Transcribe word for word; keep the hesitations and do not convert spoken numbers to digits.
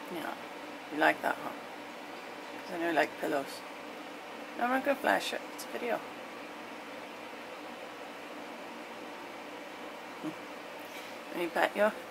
Yeah, you like that, huh? Because I know you like pillows. No, I'm not going to flash it. It's a video. Let me pat you.